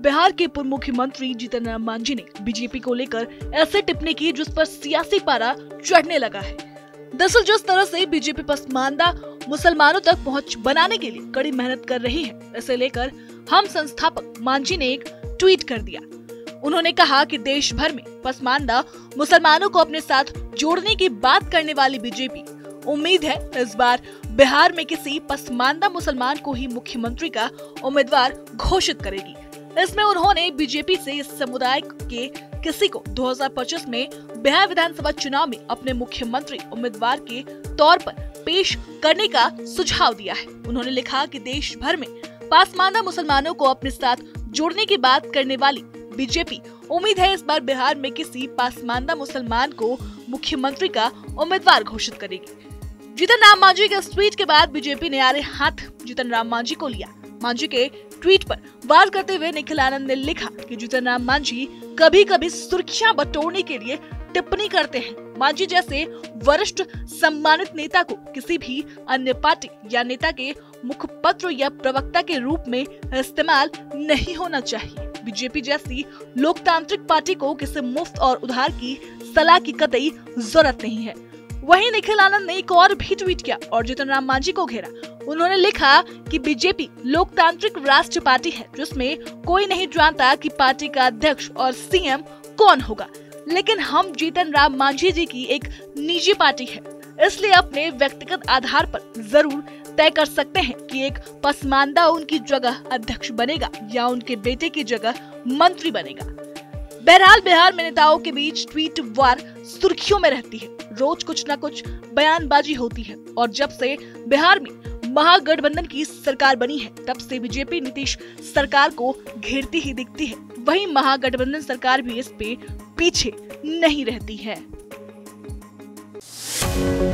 बिहार के पूर्व मुख्यमंत्री जीतन राम मांझी ने बीजेपी को लेकर ऐसे टिप्पणी की जिस पर सियासी पारा चढ़ने लगा है। दरअसल जिस तरह से बीजेपी पसमानदा मुसलमानों तक पहुंच बनाने के लिए कड़ी मेहनत कर रही है, इसे लेकर हम संस्थापक मांझी ने एक ट्वीट कर दिया। उन्होंने कहा कि देश भर में पसमानदा मुसलमानों को अपने साथ जोड़ने की बात करने वाली बीजेपी उम्मीद है इस बार बिहार में किसी पसमानदा मुसलमान को ही मुख्यमंत्री का उम्मीदवार घोषित करेगी। इसमें उन्होंने बीजेपी से इस समुदाय के किसी को 2025 में बिहार विधानसभा चुनाव में अपने मुख्यमंत्री उम्मीदवार के तौर पर पेश करने का सुझाव दिया है। उन्होंने लिखा कि देश भर में पसमानदा मुसलमानों को अपने साथ जोड़ने की बात करने वाली बीजेपी उम्मीद है इस बार बिहार में किसी पसमानदा मुसलमान को मुख्यमंत्री का उम्मीदवार घोषित करेगी। जीतन राम मांझी के इस ट्वीट के बाद बीजेपी ने आड़े हाथ जीतन राम मांझी को लिया। मांझी के ट्वीट पर वार करते हुए निखिल आनंद ने लिखा कि जीतन राम मांझी कभी कभी सुर्खियां बटोरने के लिए टिप्पणी करते हैं। मांझी जैसे वरिष्ठ सम्मानित नेता को किसी भी अन्य पार्टी या नेता के मुखपत्र या प्रवक्ता के रूप में इस्तेमाल नहीं होना चाहिए। बीजेपी जैसी लोकतांत्रिक पार्टी को किसी मुफ्त और उधार की सलाह की कतई जरूरत नहीं है। वहीं निखिल आनंद ने एक और भी ट्वीट किया और जीतन राम मांझी को घेरा। उन्होंने लिखा कि बीजेपी लोकतांत्रिक राष्ट्र पार्टी है जिसमें कोई नहीं जानता कि पार्टी का अध्यक्ष और सीएम कौन होगा, लेकिन हम जीतन राम मांझी जी की एक निजी पार्टी है, इसलिए अपने व्यक्तिगत आधार पर जरूर तय कर सकते हैं कि एक पसमानदा उनकी जगह अध्यक्ष बनेगा या उनके बेटे की जगह मंत्री बनेगा। बहरहाल बिहार में नेताओं के बीच ट्वीट वार सुर्खियों में रहती है। रोज कुछ न कुछ बयानबाजी होती है और जब से बिहार में महागठबंधन की सरकार बनी है तब से बीजेपी नीतीश सरकार को घेरती ही दिखती है। वहीं महागठबंधन सरकार भी इस पे पीछे नहीं रहती है।